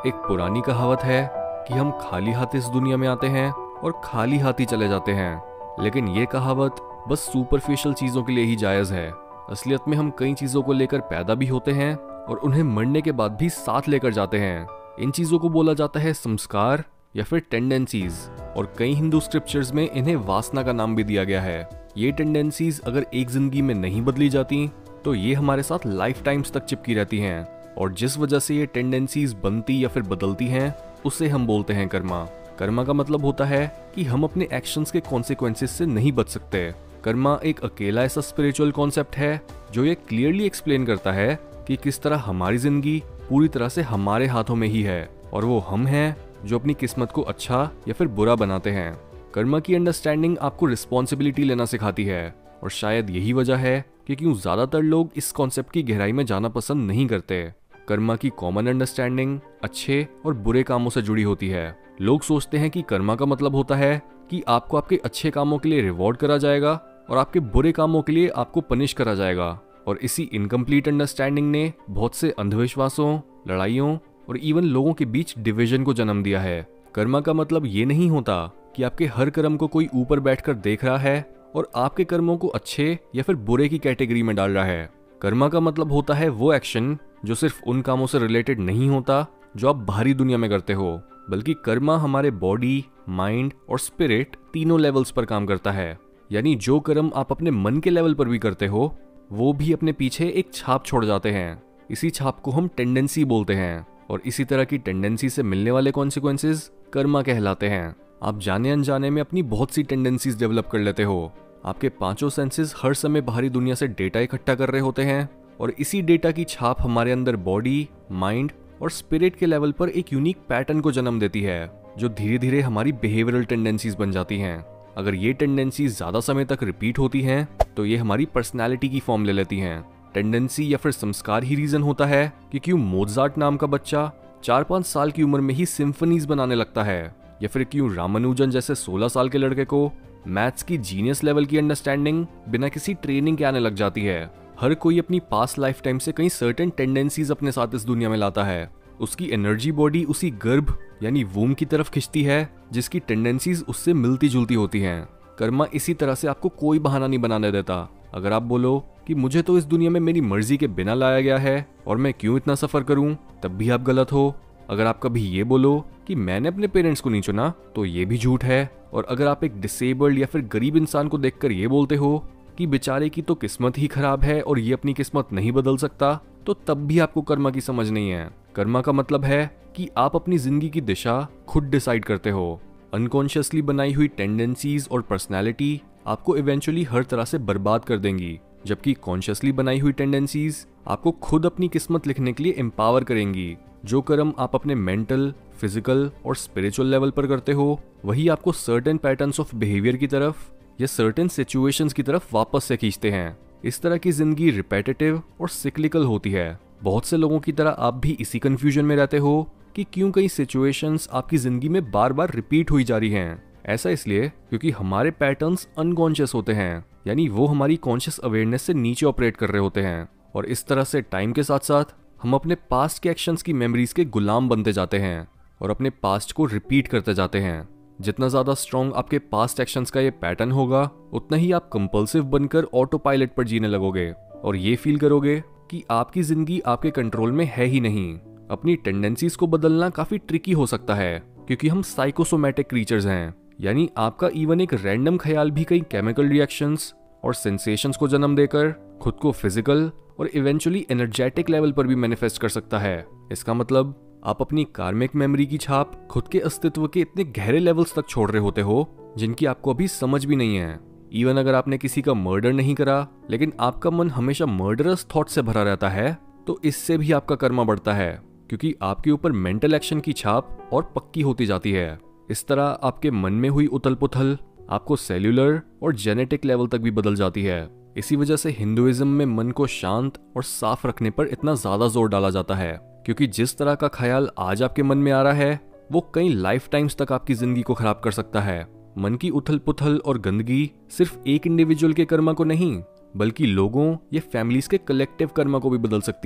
एक पुरानी कहावत है कि हम खाली हाथ इस दुनिया में आते हैं और खाली हाथ ही चले जाते हैं। लेकिन ये कहावत बस सुपरफिशियल चीज़ों के लिए ही जायज़ है। असलियत में हम कई चीज़ों को लेकर पैदा भी होते हैं और उन्हें मरने के बाद भी साथ लेकर जाते हैं। इन चीज़ों को बोला जाता है संस्कार या फिर टेंडेंसीज, और कई हिंदू स्क्रिप्चर्स में इन्हें वासना का नाम भी दिया गया है। ये टेंडेंसीज अगर एक जिंदगी में नहीं बदली जाती तो ये हमारे साथ लाइफ टाइम्स तक चिपकी रहती हैं, और जिस वजह से ये टेंडेंसीज बनती या फिर बदलती हैं उसे हम बोलते हैं कर्मा। कर्मा का मतलब होता है कि हम अपने एक्शंस के कॉन्सिक्वेंसेस से नहीं बच सकते। कर्मा एक अकेला ऐसा स्पिरिचुअल कॉन्सेप्ट है जो ये क्लियरली एक्सप्लेन करता है कि किस तरह हमारी जिंदगी पूरी तरह से हमारे हाथों में ही है, और वो हम हैं जो अपनी किस्मत को अच्छा या फिर बुरा बनाते हैं। कर्मा की अंडरस्टैंडिंग आपको रिस्पॉन्सिबिलिटी लेना सिखाती है, और शायद यही वजह है कि क्यों ज्यादातर लोग इस कॉन्सेप्ट की गहराई में जाना पसंद नहीं करते। कर्मा की कॉमन अंडरस्टैंडिंग अच्छे और बुरे कामों से जुड़ी होती है। लोग सोचते हैं कि कर्मा का मतलब होता है कि आपको आपके अच्छे कामों के लिए रिवॉर्ड करा जाएगा और आपके बुरे कामों के लिए आपको पनिश करा जाएगा, और इसी इनकम्प्लीट अंडरस्टैंडिंग ने बहुत से अंधविश्वासों, लड़ाइयों और इवन लोगों के बीच डिवीजन को जन्म दिया है। कर्मा का मतलब ये नहीं होता कि आपके हर कर्म को कोई ऊपर बैठकर देख रहा है और आपके कर्मों को अच्छे या फिर बुरे की कैटेगरी में डाल रहा है। कर्मा का मतलब होता है वो एक्शन जो सिर्फ उन कामों से रिलेटेड नहीं होता जो आप बाहरी दुनिया में करते हो, बल्कि कर्मा हमारे बॉडी, माइंड और स्पिरिट तीनों लेवल्स पर काम करता है। यानी जो कर्म आप अपने मन के लेवल पर भी करते हो वो भी अपने पीछे एक छाप छोड़ जाते हैं। इसी छाप को हम टेंडेंसी बोलते हैं, और इसी तरह की टेंडेंसी से मिलने वाले कॉन्सिक्वेंसेस कर्मा कहलाते हैं। आप जाने अनजाने में अपनी बहुत सी टेंडेंसीज डेवलप कर लेते हो। आपके पांचों सेंसेस हर समय बाहरी दुनिया से डेटा इकट्ठा कर रहे होते हैं, और इसी डेटा की छाप हमारे अंदर बॉडी, माइंड और स्पिरिट के लेवल पर एक यूनिक पैटर्न को जन्म देती है, जो धीरे धीरे हमारी बिहेवियरल टेंडेंसीज बन जाती हैं। अगर ये टेंडेंसीज ज्यादा समय तक रिपीट होती हैं तो ये हमारी पर्सनैलिटी की फॉर्म ले लेती हैं। टेंडेंसी या फिर संस्कार ही रीजन होता है कि क्यों मोजार्ट नाम का बच्चा 4-5 साल की उम्र में ही सिम्फनीज बनाने लगता है, या फिर क्यों रामानुजन जैसे 16 साल के लड़के को मैथ्स की जीनियस लेवल की अंडरस्टैंडिंग बिना किसी ट्रेनिंग के आने लग जाती है। हर कोई अपनी पास्ट लाइफ टाइम से कई सर्टेन टेंडेंसीज अपने साथ इस दुनिया में लाता है। उसकी एनर्जी बॉडी उसी गर्भ यानी वूम की तरफ खिंचती है जिसकी टेंडेंसीज उससे मिलती जुलती होती हैं। कर्मा इसी तरह से आपको कोई बहाना नहीं बनाने देता। अगर आप बोलो कि मुझे तो इस दुनिया में मेरी मर्जी के बिना लाया गया है और मैं क्यों इतना सफर करूं, तब भी आप गलत हो। अगर आप कभी ये बोलो कि मैंने अपने पेरेंट्स को नहीं चुना, तो ये भी झूठ है। और अगर आप एक डिसेबल्ड या फिर गरीब इंसान को देखकर ये बोलते हो कि बेचारे की तो किस्मत ही खराब है और ये अपनी किस्मत नहीं बदल सकता, तो तब भी आपको कर्मा की समझ नहीं है। कर्मा का मतलब है कि आप अपनी जिंदगी की दिशा खुद डिसाइड करते हो। अनकॉन्शियसली बनाई हुई टेंडेंसीज और पर्सनैलिटी आपको इवेंचुअली हर तरह से बर्बाद कर देंगी, जबकि कॉन्शियसली बनाई हुई टेंडेंसीज आपको खुद अपनी किस्मत लिखने के लिए एम्पावर करेंगी। जो कर्म आप अपने मेंटल, फिजिकल और स्पिरिचुअल लेवल पर करते हो वही आपको सर्टेन पैटर्न्स ऑफ बिहेवियर की तरफ या सर्टेन सिचुएशंस की तरफ वापस से खींचते हैं। इस तरह की जिंदगी रिपेटिटिव और सिक्लिकल होती है। बहुत से लोगों की तरह आप भी इसी कंफ्यूजन में रहते हो कि क्यों कई सिचुएशंस आपकी जिंदगी में बार बार रिपीट हुई जा रही हैं। ऐसा इसलिए क्योंकि हमारे पैटर्न्स अनकॉन्शियस होते हैं, यानी वो हमारी कॉन्शियस अवेयरनेस से नीचे ऑपरेट कर रहे होते हैं, और इस तरह से टाइम के साथ साथ हम अपने पास्ट के एक्शंस की मेमोरीज के गुलाम बनते जाते हैं और अपने पास्ट को रिपीट करते जाते हैं। जितना ज्यादा स्ट्रॉन्ग आपके पास्ट एक्शंस का ये पैटर्न होगा, उतना ही आप कंपल्सिव बनकर ऑटो पायलट पर जीने लगोगे और ये फील करोगे कि आपकी जिंदगी आपके कंट्रोल में है ही नहीं। अपनी टेंडेंसीज को बदलना काफी ट्रिकी हो सकता है क्योंकि हम साइकोसोमैटिक क्रीचर्स हैं, यानी आपका इवन एक रैंडम ख्याल भी कई केमिकल रिएक्शंस और सेंसेशंस को जन्म देकर खुद को फिजिकल और इवेंचुअली एनर्जेटिक लेवल पर भी मैनिफेस्ट कर सकता है। इसका मतलब आप अपनी कार्मिक मेमोरी की छाप खुद के अस्तित्व के इतने गहरे लेवल्स तक छोड़ रहे होते हो जिनकी आपको अभी समझ भी नहीं है। इवन अगर आपने किसी का मर्डर नहीं करा लेकिन आपका मन हमेशा मर्डरस थॉट से भरा रहता है, तो इससे भी आपका कर्मा बढ़ता है क्योंकि आपके ऊपर मेंटल एक्शन की छाप और पक्की होती जाती है। इस तरह आपके मन में हुई उथल पुथल आपको सेल्यूलर और जेनेटिक लेवल तक भी बदल जाती है। इसी वजह से हिंदुइज्म में मन को शांत और साफ रखने पर इतना ज्यादा जोर डाला जाता है, क्योंकि जिस तरह का ख्याल आज आपके मन में आ रहा है वो कई लाइफ टाइम्स तक आपकी जिंदगी को खराब कर सकता है। मन की उथल पुथल और गंदगी सिर्फ एक इंडिविजुअल के कर्मा को नहीं बल्कि लोगों या फैमिलीज के कलेक्टिव कर्मा को भी बदल सकती है।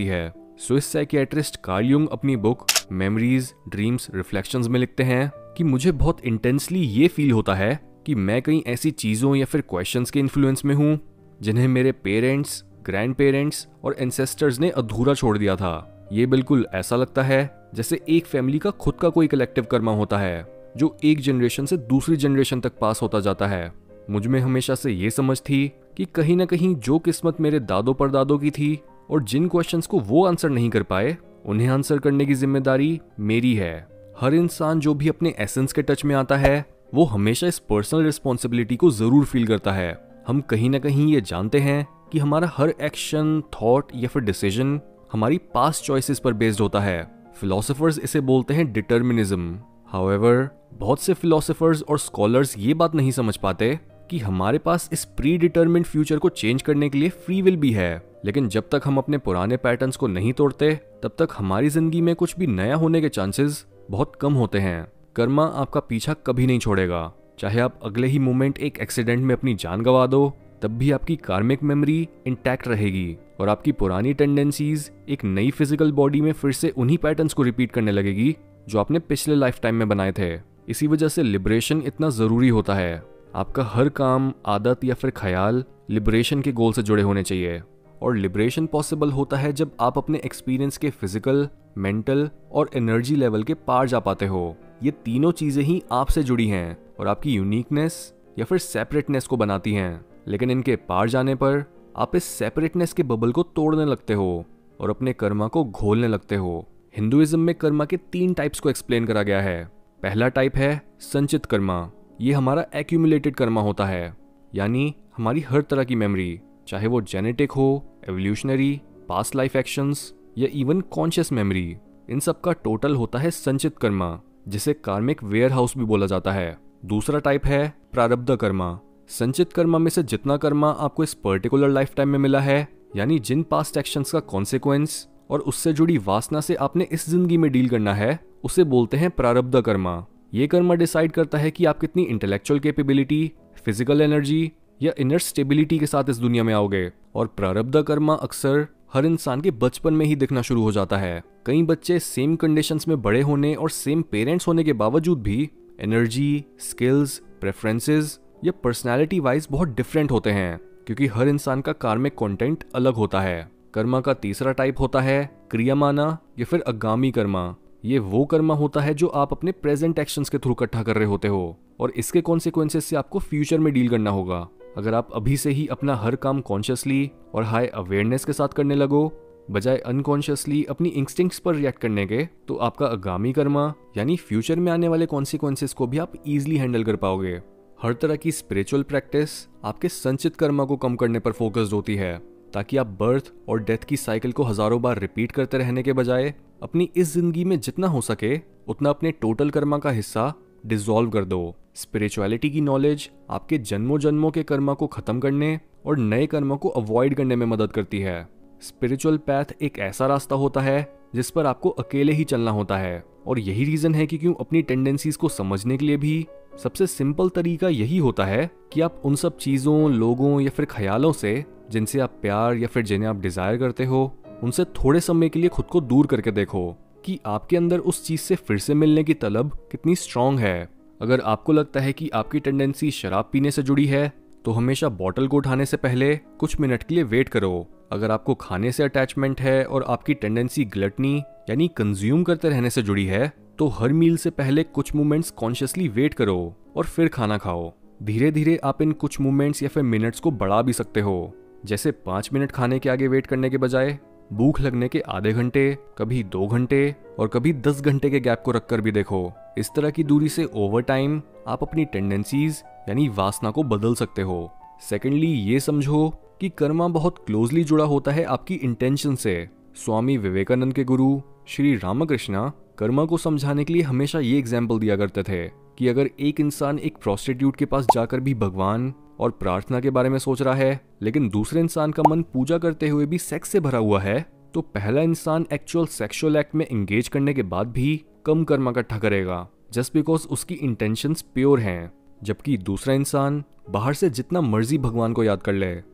स्विस साइकियाट्रिस्ट कार्ल युंग अपनी बुक मेमोरीज ड्रीम्स रिफ्लेक्शंस में लिखते हैं कि मुझे बहुत इंटेंसली ये फील होता है कि मैं कई ऐसी चीज़ों या फिर क्वेश्चंस के इन्फ्लुएंस में हूँ जिन्हें मेरे पेरेंट्स, ग्रैंड पेरेंट्स और एंसेस्टर्स ने अधूरा छोड़ दिया था। ये बिल्कुल ऐसा लगता है जैसे एक फैमिली का खुद का कोई कलेक्टिव कर्मा होता है जो एक जनरेशन से दूसरी जनरेशन तक पास होता जाता है। मुझ में हमेशा से ये समझ थी कि कहीं ना कहीं जो किस्मत मेरे दादों परदादों की थी और जिन क्वेश्चंस को वो आंसर नहीं कर पाए उन्हें आंसर करने की जिम्मेदारी मेरी है। हर इंसान जो भी अपने एसेंस के टच में आता है वो हमेशा इस पर्सनल रिस्पॉन्सिबिलिटी को जरूर फील करता है। हम कहीं ना कहीं ये जानते हैं कि हमारा हर एक्शन, थॉट या फिर डिसीजन हमारी पास्ट चॉइसेस पर बेस्ड होता है। फिलोसोफर्स इसे बोलते हैं डिटर्मिनिज्म। हाउएवर, बहुत से फिलोसोफर्स और स्कॉलर्स ये बात नहीं समझ पाते कि हमारे पास इस प्री डिटर्मिन्ड फ्यूचर को चेंज करने के लिए फ्री विल भी है, लेकिन जब तक हम अपने पुराने पैटर्न्स को नहीं तोड़ते तब तक हमारी जिंदगी में कुछ भी नया होने के चांसेस बहुत कम होते हैं। कर्मा आपका पीछा कभी नहीं छोड़ेगा। चाहे आप अगले ही मोमेंट एक एक्सीडेंट में अपनी जान गंवा दो, तब भी आपकी कार्मिक मेमोरी इंटैक्ट रहेगी और आपकी पुरानी टेंडेंसीज एक नई फिजिकल बॉडी में फिर से उन्हीं पैटर्न्स को रिपीट करने लगेगी जो आपने पिछले लाइफ टाइम में बनाए थे। इसी वजह से लिबरेशन इतना जरूरी होता है। आपका हर काम, आदत या फिर ख्याल लिबरेशन के गोल से जुड़े होने चाहिए। और लिबरेशन पॉसिबल होता है जब आप अपने एक्सपीरियंस के फिजिकल, मेंटल और एनर्जी लेवल के पार जा पाते हो। ये तीनों चीजें ही आपसे जुड़ी हैं और आपकी यूनिकनेस या फिर सेपरेटनेस को बनाती हैं। लेकिन इनके पार जाने पर आप इस सेपरेटनेस के बबल को तोड़ने लगते हो और अपने कर्मा को घोलने लगते हो। हिंदुइज्म में कर्मा के 3 टाइप्स को एक्सप्लेन करा गया है। पहला टाइप है संचित कर्मा। ये हमारा एक्यूमुलेटेड कर्मा होता है, यानी हमारी हर तरह की मेमोरी, चाहे वो जेनेटिक हो, एवोल्यूशनरी, पास्ट लाइफ एक्शंस या इवन कॉन्शियस मेमोरी, इन सब का टोटल होता है संचित कर्मा, जिसे कार्मिक वेयर हाउस भी बोला जाता है। दूसरा टाइप है प्रारब्ध कर्मा। संचित कर्मा में से जितना कर्मा आपको इस पर्टिकुलर लाइफ टाइम में मिला है, यानी जिन पास्ट एक्शंस का कॉन्सिक्वेंस और उससे जुड़ी वासना से आपने इस जिंदगी में डील करना है, उसे बोलते हैं प्रारब्ध कर्मा। ये कर्मा डिसाइड करता है कि आप कितनी इंटेलेक्चुअल कैपेबिलिटी, फिजिकल एनर्जी या इनर स्टेबिलिटी के साथ इस दुनिया में आओगे। और प्रारब्ध कर्मा अक्सर हर इंसान के बचपन में ही दिखना शुरू हो जाता है। कई बच्चे सेम कंडीशंस में बड़े होने और सेम पेरेंट्स होने के बावजूद भी एनर्जी, स्किल्स, प्रेफरेंसेस या पर्सनैलिटी वाइज बहुत डिफरेंट होते हैं, क्योंकि हर इंसान का कार्मिक कंटेंट अलग होता है। कर्मा का तीसरा टाइप होता है क्रियामाना या फिर आगामी कर्मा। ये वो कर्मा होता है जो आप अपने प्रेजेंट एक्शंस के थ्रू इकट्ठा कर रहे होते हो और इसके कॉन्सिक्वेंसेस से आपको फ्यूचर में डील करना होगा। अगर आप अभी से ही अपना हर काम कॉन्शियसली और हाई अवेयरनेस के साथ करने लगो, बजाय अनकॉन्शियसली अपनी इंस्टिंक्ट्स पर रिएक्ट करने के, तो आपका आगामी कर्मा यानी फ्यूचर में आने वाले कॉन्सिक्वेंसेस को भी आप इजीली हैंडल कर पाओगे। हर तरह की स्पिरिचुअल प्रैक्टिस आपके संचित कर्मा को कम करने पर फोकस्ड होती है, ताकि आप बर्थ और डेथ की साइकिल को हजारों बार रिपीट करते रहने के बजाय अपनी इस जिंदगी में जितना हो सके उतना अपने टोटल कर्मा का हिस्सा डिसॉल्व कर दो। स्पिरिचुअलिटी की नॉलेज आपके जन्मों जन्मों के कर्मा को खत्म करने और नए कर्मा को अवॉइड करने में मदद करती है। स्पिरिचुअल पैथ एक ऐसा रास्ता होता है जिस पर आपको अकेले ही चलना होता है, और यही रीजन है कि क्यों अपनी टेंडेंसीज को समझने के लिए भी सबसे सिंपल तरीका यही होता है कि आप उन सब चीजों, लोगों या फिर ख्यालों से जिनसे आप प्यार या फिर जिन्हें आप डिजायर करते हो, उनसे थोड़े समय के लिए खुद को दूर करके देखो कि आपके अंदर उस चीज से फिर से मिलने की तलब कितनी स्ट्रांग है। अगर आपको लगता है कि आपकी टेंडेंसी शराब पीने से जुड़ी है, तो हमेशा बॉटल को उठाने से पहले कुछ मिनट के लिए वेट करो। अगर आपको खाने से अटैचमेंट है और आपकी टेंडेंसी ग्लटनी यानी कंज्यूम करते रहने से जुड़ी है, तो हर मील से पहले कुछ मोमेंट्स कॉन्शियसली वेट करो और फिर खाना खाओ। धीरे धीरे आप इन कुछ मोमेंट्स या फिर मिनट्स को बढ़ा भी सकते हो, जैसे 5 मिनट खाने के आगे वेट करने के बजाय भूख लगने के आधे घंटे, कभी 2 घंटे और कभी 10 घंटे के गैप को रखकर भी देखो। इस तरह की दूरी से ओवर टाइम आप अपनी टेंडेंसीज यानी वासना को बदल सकते हो। सेकेंडली, ये समझो कि कर्मा बहुत क्लोजली जुड़ा होता है आपकी इंटेंशन से। स्वामी विवेकानंद के गुरु श्री रामकृष्णा कर्मा को समझाने के लिए हमेशा ये एग्जाम्पल दिया करते थे कि अगर एक इंसान एक प्रोस्टिट्यूट के पास जाकर भी भगवान और प्रार्थना के बारे में सोच रहा है, लेकिन दूसरे इंसान का मन पूजा करते हुए भी सेक्स से भरा हुआ है, तो पहला इंसान एक्चुअल सेक्सुअल एक्ट में एंगेज करने के बाद भी कम कर्मा इकट्ठा करेगा, जस्ट बिकॉज उसकी इंटेंशंस प्योर हैं। जबकि दूसरा इंसान बाहर से जितना मर्जी भगवान को याद कर ले,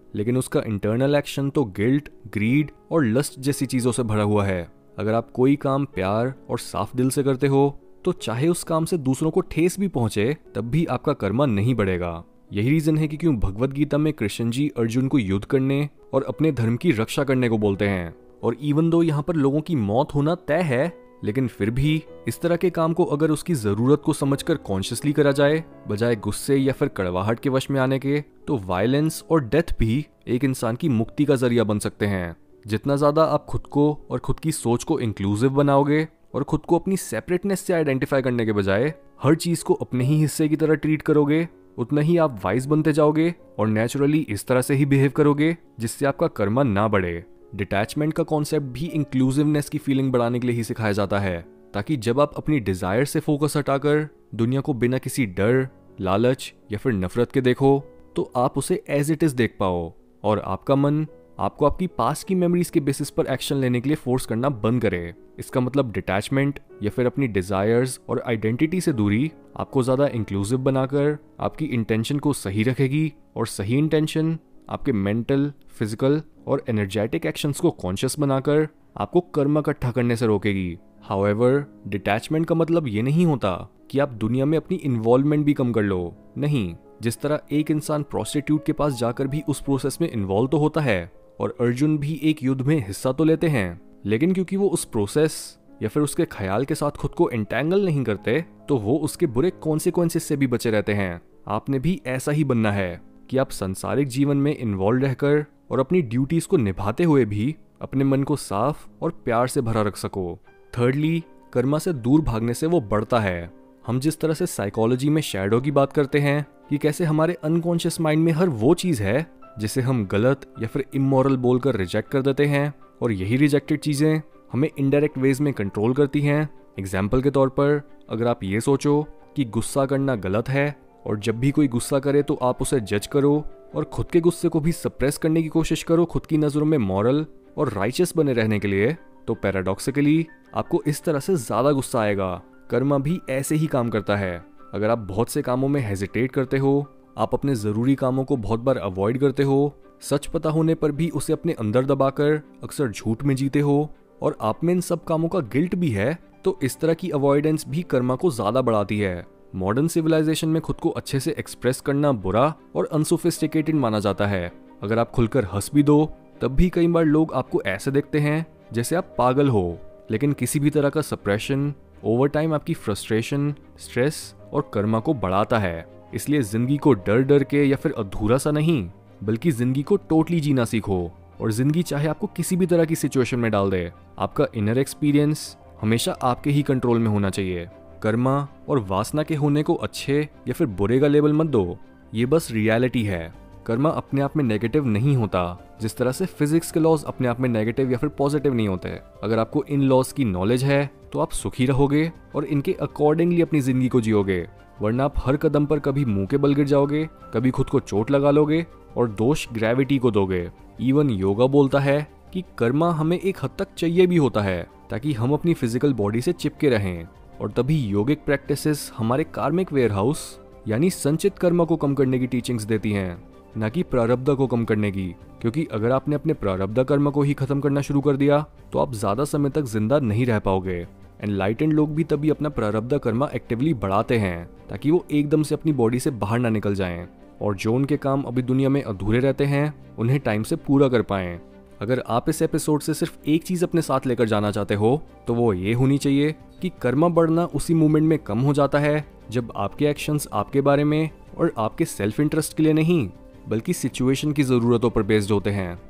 लेकिन उसका इंटरनल एक्शन तो गिल्ट, ग्रीड और लस्ट जैसी चीजों से भरा हुआ है। अगर आप कोई काम प्यार और साफ दिल से करते हो तो चाहे उस काम से दूसरों को ठेस भी पहुंचे तब भी आपका कर्मा नहीं बढ़ेगा। यही रीजन है कि क्यों भगवत गीता में कृष्ण जी अर्जुन को युद्ध करने और अपने धर्म की रक्षा करने को बोलते हैं। और इवन दो यहाँ पर लोगों की मौत होना तय है, लेकिन फिर भी इस तरह के काम को अगर उसकी जरूरत को समझकर कॉन्शियसली करा जाए बजाय गुस्से या फिर कड़वाहट के वश में आने के, तो वायलेंस और डेथ भी एक इंसान की मुक्ति का जरिया बन सकते हैं। जितना ज्यादा आप खुद को और खुद की सोच को इंक्लूसिव बनाओगे और खुद को अपनी सेपरेटनेस से आइडेंटिफाई करने के बजाय हर चीज को अपने ही हिस्से की तरह ट्रीट करोगे, उतना ही आप वाइज बनते जाओगे और नेचुरली इस तरह से ही बिहेव करोगे जिससे आपका कर्मा ना बढ़े। डिटैचमेंट का कॉन्सेप्ट भी इंक्लूसिवनेस की फीलिंग बढ़ाने के लिए ही सिखाया जाता है, ताकि जब आप अपनी डिजायर से फोकस हटाकर दुनिया को बिना किसी डर, लालच या फिर नफरत के देखो तो आप उसे एज इट इज देख पाओ और आपका मन आपको आपकी पास्ट की मेमोरीज के बेसिस पर एक्शन लेने के लिए फोर्स करना बंद करे। इसका मतलब डिटैचमेंट या फिर अपनी डिजायर्स और आइडेंटिटी से दूरी आपको ज्यादा इंक्लूसिव बनाकर आपकी इंटेंशन को सही रखेगी और सही इंटेंशन आपके मेंटल, फिजिकल और एनर्जेटिक एक्शंस को कॉन्शियस बनाकर आपको कर्म इकट्ठा करने से रोकेगी। हाउएवर, डिटैचमेंट का मतलब ये नहीं होता कि आप दुनिया में अपनी इन्वॉल्वमेंट भी कम कर लो। नहीं, जिस तरह एक इंसान प्रोस्टिट्यूट के पास जाकर भी उस प्रोसेस में इन्वॉल्व तो होता है और अर्जुन भी एक युद्ध में हिस्सा तो लेते हैं, लेकिन क्योंकि वो उस प्रोसेस या फिर उसके ख्याल के साथ खुद को एंटेंगल नहीं करते तो वो उसके बुरे कॉन्सिक्वेंसेस से भी बचे रहते हैं। आपने भी ऐसा ही बनना है कि आप सांसारिक जीवन में इन्वॉल्व रहकर और अपनी ड्यूटीज को निभाते हुए भी अपने मन को साफ और प्यार से भरा रख सको। थर्डली, कर्मा से दूर भागने से वो बढ़ता है। हम जिस तरह से साइकोलॉजी में शैडो की बात करते हैं कि कैसे हमारे अनकॉन्शियस माइंड में हर वो चीज है जिसे हम गलत या फिर इमोरल बोलकर रिजेक्ट कर देते हैं और यही रिजेक्टेड चीजें हमें इनडायरेक्ट वेज में कंट्रोल करती हैं। एग्जाम्पल के तौर पर, अगर आप ये सोचो कि गुस्सा करना गलत है और जब भी कोई गुस्सा करे तो आप उसे जज करो और खुद के गुस्से को भी सप्रेस करने की कोशिश करो खुद की नजरों में मॉरल और राइचियस बने रहने के लिए, तो पैराडॉक्सिकली आपको इस तरह से ज्यादा गुस्सा आएगा। कर्मा भी ऐसे ही काम करता है। अगर आप बहुत से कामों में हेजिटेट करते हो, आप अपने जरूरी कामों को बहुत बार अवॉइड करते हो, सच पता होने पर भी उसे अपने अंदर दबाकर अक्सर झूठ में जीते हो और आप में इन सब कामों का गिल्ट भी है, तो इस तरह की अवॉइडेंस भी कर्मा को ज्यादा बढ़ाती है। मॉडर्न सिविलाइजेशन में खुद को अच्छे से एक्सप्रेस करना बुरा और अनसोफिस्टिकेटेड माना जाता है। अगर आप खुलकर हंस भी दो तब भी कई बार लोग आपको ऐसे देखते हैं जैसे आप पागल हो। लेकिन किसी भी तरह का सप्रेशन ओवर टाइम आपकी फ्रस्ट्रेशन, स्ट्रेस और कर्मा को बढ़ाता है। इसलिए जिंदगी को डर डर के या फिर अधूरा सा नहीं, बल्कि जिंदगी को टोटली जीना सीखो। और जिंदगी चाहे आपको किसी भी तरह की सिचुएशन में डाल दे, आपका इनर एक्सपीरियंस हमेशा आपके ही कंट्रोल में होना चाहिए। कर्मा और वासना के होने को अच्छे या फिर बुरे का लेबल मत दो, ये बस रियलिटी है। कर्मा अपने आप में नेगेटिव नहीं होता, जिस तरह से फिजिक्स के लॉज अपने आप में नेगेटिव या फिर पॉजिटिव नहीं होते। अगर आपको इन लॉज की नॉलेज है तो आप सुखी रहोगे और इनके अकॉर्डिंगली अपनी जिंदगी को जियोगे, वरना आप हर कदम पर कभी मुंह के बल गिर जाओगे, कभी खुद को चोट लगा लोगे और दोष ग्रेविटी को दोगे। इवन योगा बोलता है कि कर्मा हमें एक हद तक चाहिए भी होता है ताकि हम अपनी फिजिकल बॉडी से चिपके रहें, और तभी योगिक प्रैक्टिसेस हमारे कार्मिक वेयरहाउस यानी संचित कर्म को कम करने की टीचिंग्स देती हैं, न कि प्रारब्ध को कम करने की। क्योंकि अगर आपने अपने प्रारब्ध कर्म को ही खत्म करना शुरू कर दिया तो आप ज्यादा समय तक जिंदा नहीं रह पाओगे। एनलाइटेंड लोग भी तभी अपना प्रारब्ध कर्म एक्टिवली बढ़ाते हैं ताकि वो एकदम से अपनी बॉडी से बाहर ना निकल जाएं, और जो उनके काम अभी दुनिया में अधूरे रहते हैं उन्हें टाइम से पूरा कर पाएं। अगर आप इस एपिसोड से सिर्फ एक चीज अपने साथ लेकर जाना चाहते हो तो वो ये होनी चाहिए कि कर्म बढ़ना उसी मोमेंट में कम हो जाता है जब आपके एक्शंस आपके बारे में और आपके सेल्फ इंटरेस्ट के लिए नहीं बल्कि सिचुएशन की जरूरतों पर बेस्ड होते हैं।